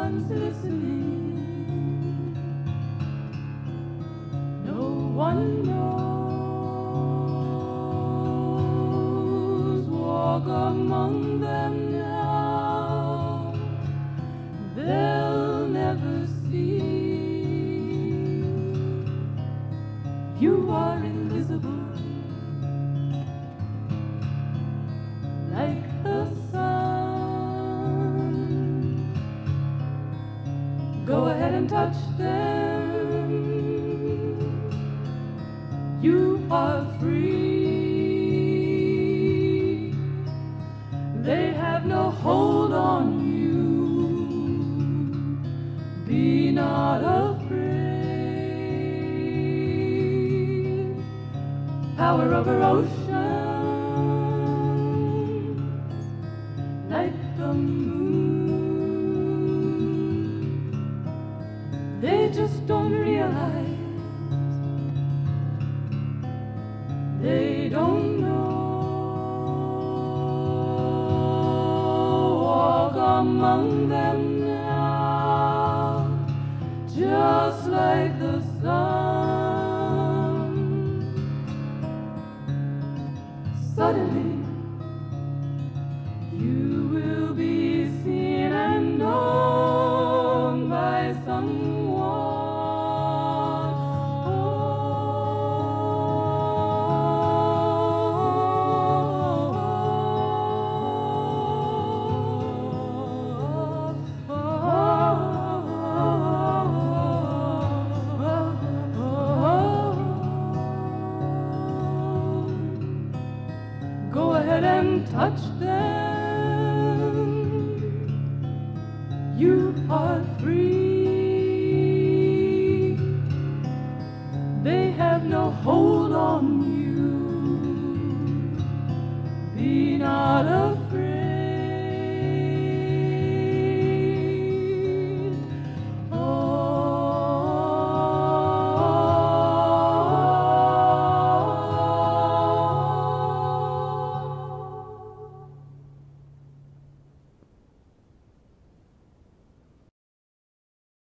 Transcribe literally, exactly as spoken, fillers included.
one's listening, no one knows. Walk among them now, they'll never see. You are invisible, like the sun. Go ahead and touch them. You are free. They have no hold on you. Be not afraid. Power over ocean, like the moon. They just don't realize. They don't know. Walk among them now, just like the sun. Suddenly, you will be seen and known by someone. Go ahead and touch them. You are free. They have no hold on you. Be not afraid.